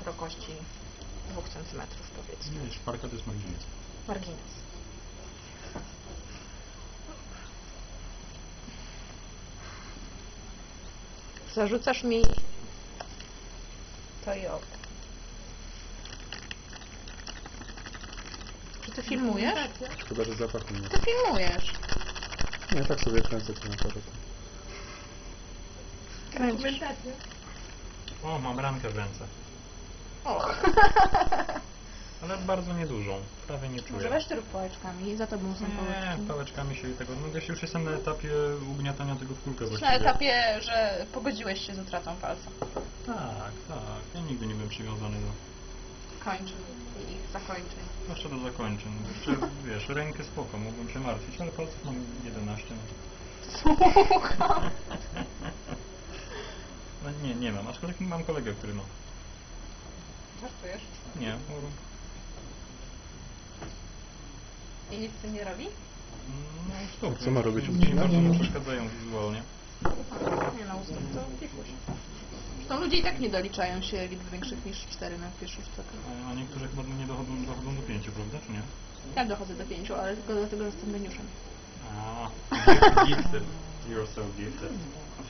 szerokości 2 cm powiedzmy. Nie, szparka to jest margines. Margines. Zarzucasz mi to i owo. Czy ty filmujesz? Szkoda, że zapachu nie ma. Ty filmujesz. Nie, tak sobie kręcę ten aparat. Kręcisz. O, mam rankę w ręce. Och. Ale bardzo niedużą. Prawie nie Może czuję. weź to rób pałeczkami, za tobą są pałeczki. Nie, pałeczkami się tego... No wiesz, już jestem na etapie ugniatania tego w kulkę Na właściwie. etapie, że pogodziłeś się z utratą palca. Tak, tak. Ja nigdy nie byłem przywiązany do... Kończyn i ich zakończeń. Zwłaszcza do zakończeń. Jeszcze, wiesz, rękę spoko, mógłbym się martwić, ale palców mam 11. Słucham. No nie mam, aczkolwiek mam kolegę, który ma. Żartujesz? Nie, I nic z tym nie robi? no stop. Co ma robić? Mi bardzo mu przeszkadzają wizualnie. Nie na ustęp, to pikuś. Zresztą ludzie i tak nie doliczają się liczb większych niż 4 na pierwszych sztukach. A niektórzy chyba nie dochodzą do 5, prawda, czy nie? Ja dochodzę do 5, ale tylko dlatego, że jestem geniuszem. A, gifted. You're so gifted.